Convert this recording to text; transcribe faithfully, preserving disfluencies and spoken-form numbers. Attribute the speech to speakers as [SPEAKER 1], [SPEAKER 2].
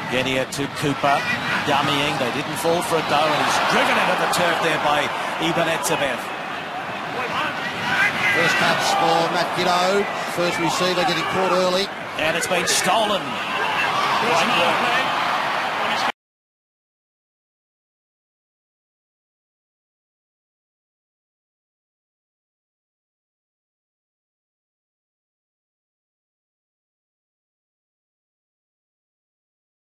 [SPEAKER 1] Getting it to Cooper, dummying. They didn't fall for a dough, and he's driven into the turf there by Ibn Etzebeth.
[SPEAKER 2] First touch for Matt Giddo. First receiver getting caught early.
[SPEAKER 1] And it's been stolen. Great work.